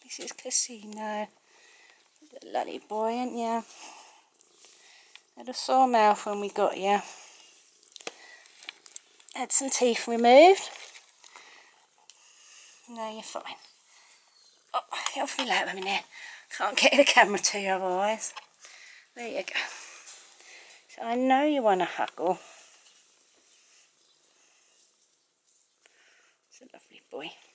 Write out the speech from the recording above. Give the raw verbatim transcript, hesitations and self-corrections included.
This is Casino. The lolly boy, ain't ya? Had a sore mouth when we got you. Had some teeth removed. No, you're fine. Oh, get off me lap, I'm in there. Can't get the camera to you otherwise. There you go. So I know you want to huggle. It's a lovely boy.